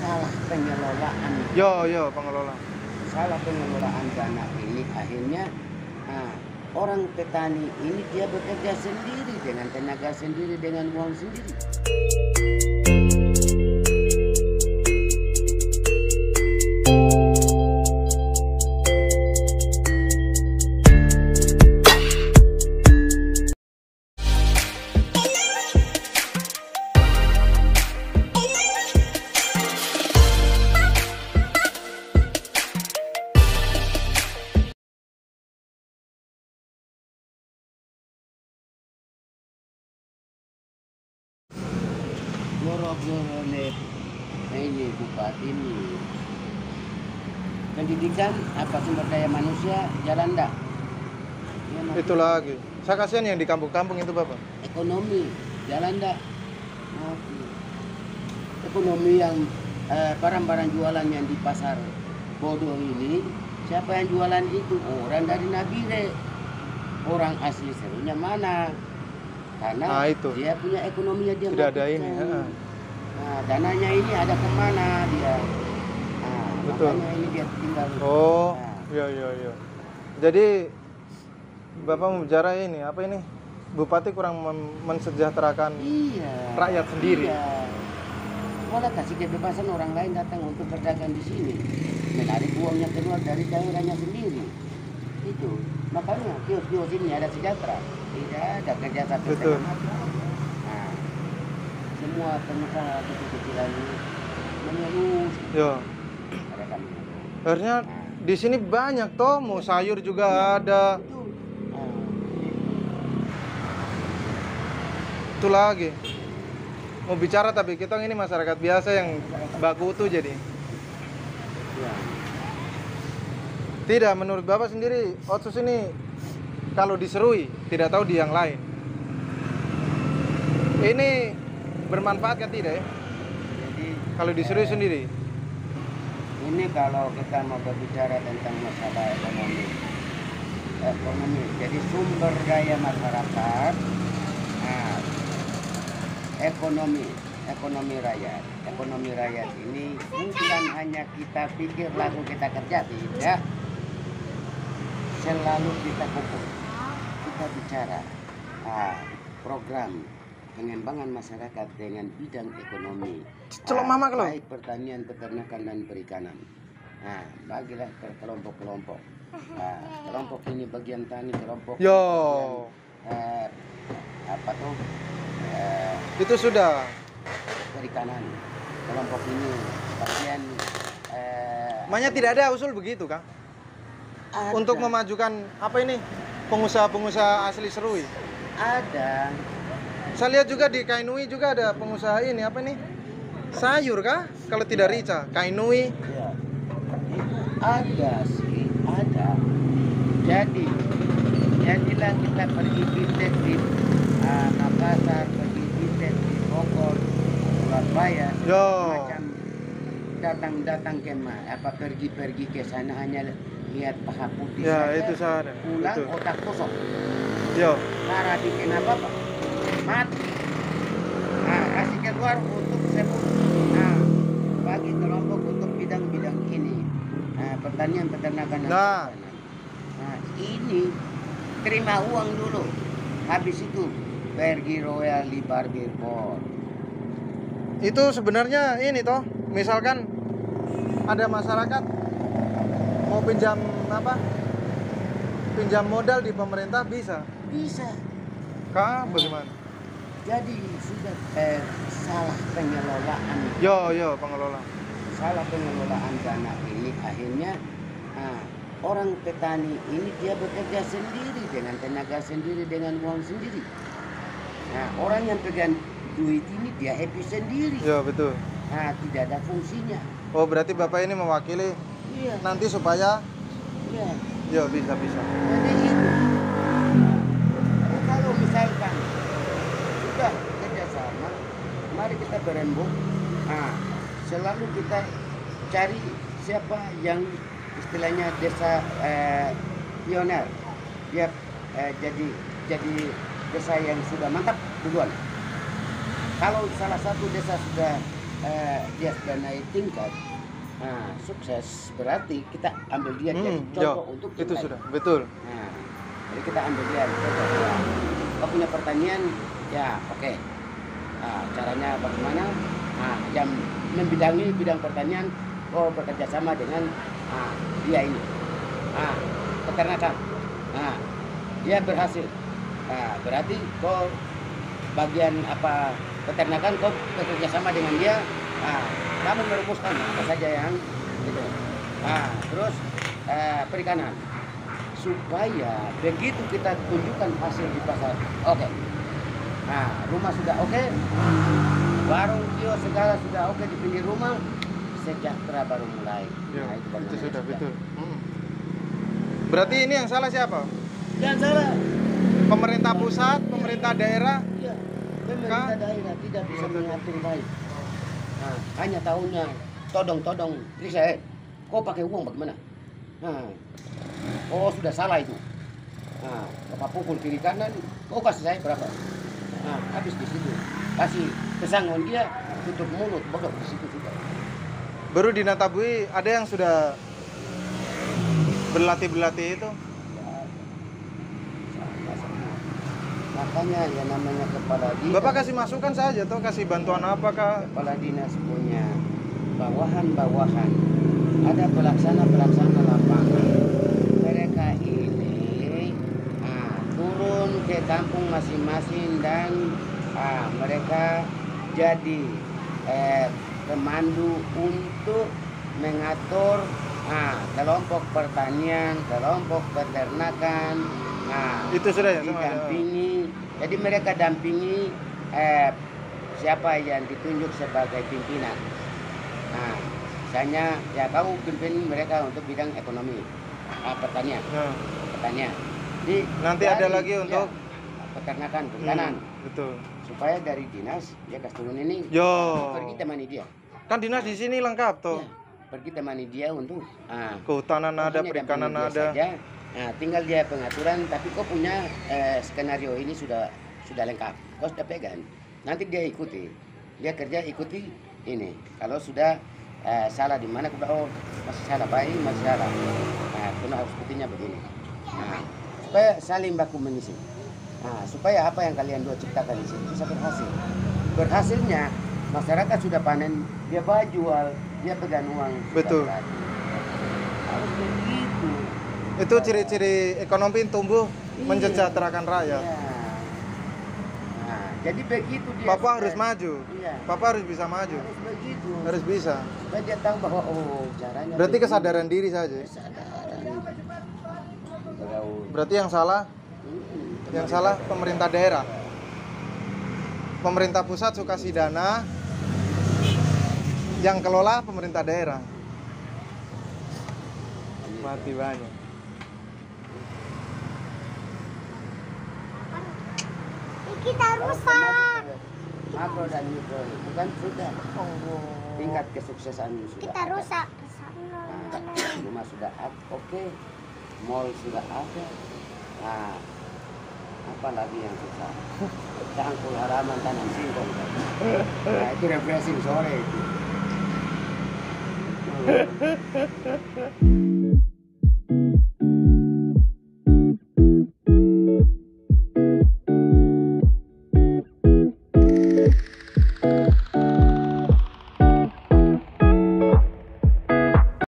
salah pengelolaan. Yo, pengelola. Salah pengelolaan dana ini akhirnya orang petani ini dia bekerja sendiri dengan tenaga sendiri, dengan uang sendiri. Goro-goro ini bupati ini pendidikan apa sumber daya manusia jalan dah ya, Itu lagi. Saya kasihan yang di kampung-kampung itu Bapak. ekonomi jalan dah ekonomi yang barang-barang jualan yang di pasar bodoh ini, siapa yang jualan itu? Orang dari Nabire, orang asli serunya mana? Karena itu dia punya ekonominya dia tidak ada ini. Nah, dananya ini ada kemana dia? Betul. Makanya ini dia tinggal. Iya. Jadi Bapak mau bicara ini apa ini? Bupati kurang mensejahterakan rakyat sendiri. Iya. Malah kasih kebebasan orang lain datang untuk berdagang di sini, menarik uangnya keluar dari daerahnya sendiri. Itu makanya kios-kios ini ada sejahtera, tidak ada kerja satu setengah mati. Nah, semua pengusaha kecil-kecilan ini mengeluh. Yo. Akhirnya di sini banyak toh, mau sayur juga ada. Itu lagi. Mau bicara tapi kita ini masyarakat biasa yang baku tuh jadi. Tidak, menurut Bapak sendiri, Otsus ini kalau diserui, tidak tahu di yang lain. Ini bermanfaat kan tidak ya? Jadi kalau diserui sendiri. Ini kalau kita mau berbicara tentang masalah ekonomi. Jadi sumber daya masyarakat, ekonomi rakyat. Ekonomi rakyat ini bukan hanya kita pikir lalu kita kerja, tidak. Selalu kita kumpul, kita bicara program pengembangan masyarakat dengan bidang ekonomi, baik pertanian, peternakan dan perikanan. Bagilah ke kelompok-kelompok. Kelompok ini bagian tani, kelompok bagian, itu sudah perikanan, kelompok ini bagian. Makanya tidak ada usul begitu Kang? Untuk memajukan apa ini pengusaha-pengusaha asli Serui? Ada. Saya lihat juga di Kainui juga ada pengusaha ini apa nih? Sayur kah? Kalau tidak rica, Kainui. Ya. Ada sih, ada. Jadilah kita pergi bisnis di Makassar, pergi bisnis di Bogor, Surabaya, macam datang pergi ke sana hanya lihat paha putih ya, saja, itu saja. pulang Itu. otak kosong. Cara bikin apa mati. Kasih keluar untuk sebut. Bagi kelompok untuk bidang-bidang ini, pertanian, peternakan dan perikanan. Ini terima uang dulu, habis itu pergi royalty barbir board. Itu sebenarnya ini toh, misalkan ada masyarakat mau pinjam modal di pemerintah bisa kah bagaimana? Jadi sudah salah pengelolaan. Pengelola. Salah pengelolaan dana ini akhirnya orang petani ini dia bekerja sendiri dengan tenaga sendiri, dengan uang sendiri. Orang yang pegang duit ini dia happy sendiri. Ya betul. Tidak ada fungsinya. Oh berarti Bapak ini mewakili nanti supaya bisa. Jadi itu. Kalau misalkan sudah kerjasama, mari kita berembuk. Selalu kita cari siapa yang istilahnya desa pioner. Dia jadi desa yang sudah mantap duluan. Kalau salah satu desa sudah dia sudah naik tingkat, nah, sukses, berarti kita ambil dia jadi contoh untuk itu yang sudah lain. betul. Nah, jadi kita ambil dia contoh. Ya. Kau punya pertanian, ya oke. Nah, caranya bagaimana? Nah, yang membidangi bidang pertanian, kau bekerja sama dengan dia ini. Nah, peternakan. Nah, dia berhasil. Nah, berarti kau bagian apa peternakan, kau bekerja sama dengan dia. Nah, kamu merumuskan apa saja yang gitu. Nah, terus perikanan, supaya begitu kita tunjukkan hasil di pasar, oke. Nah, rumah sudah oke, warung kios segala sudah oke di pinggir rumah, sejahtera baru mulai. Ya, Nah, itu sudah betul. Berarti ini yang salah siapa? Yang salah Pemerintah pusat, pemerintah daerah. iya, pemerintah daerah tidak bisa mengatur baik. Nah, hanya tahunya todong-todong, periksa, kau pakai uang bagaimana? Nah, oh sudah salah itu. Nah, bapak pukul kiri kanan, kau kasih saya berapa? Nah, habis di situ. Kasih pesangon dia, tutup mulut, bodoh di situ juga. Baru di Natabui ada yang sudah berlatih itu. Makanya yang namanya kepala dinas. Bapak kasih masukan saja toh, kasih bantuan apakah? Kepala dinas punya bawahan-bawahan. Ada pelaksana lapangan. Mereka ini turun ke kampung masing-masing dan mereka jadi pemandu untuk mengatur kelompok pertanian, kelompok peternakan. Itu sudah ya, didampingi. Jadi mereka dampingi siapa yang ditunjuk sebagai pimpinan. Nah, misalnya ya kamu pimpin mereka untuk bidang ekonomi, pertanian, pertanian. Jadi nanti ada lagi untuk peternakan, perikanan. Betul. Supaya dari dinas dia kasih turun ini. Pergi temani dia. Kan dinas di sini lengkap toh. Ya, pergi temani dia untuk kehutanan ada, perikanan ada. Saja. Nah, tinggal dia pengaturan, tapi kau punya skenario ini sudah lengkap. Kau sudah pegang. Nanti dia ikuti. Dia kerja ikuti ini. Kalau sudah salah di mana, oh masih salah, baik masih salah. Nah, kau harus ikutinya begini. Nah, supaya saling baku mengisi. Nah, supaya apa yang kalian dua ciptakan di sini bisa berhasil. Berhasilnya masyarakat sudah panen, dia jual, dia pegang uang. Betul. Harus begitu. Itu ciri-ciri ekonomi tumbuh, mensejahterakan rakyat. Iya. Nah, jadi begitu dia. Bapak harus maju. Iya. Bapak harus bisa maju. Harus begitu. Harus bisa. Supaya dia tahu bahwa caranya. Berarti begitu. kesadaran diri saja. Berarti yang salah pemerintah daerah. Pemerintah pusat suka kasih dana, yang kelola pemerintah daerah. Mati banyak. Kita rusak. Makro dan mikro itu kan sudah tingkat kesuksesan sudah. Kita rusak. Rumah sudah oke, mall sudah ada. Nah, apa lagi yang susah? Cangkul halaman tanam singkong. Nah, itu refreshing sore itu.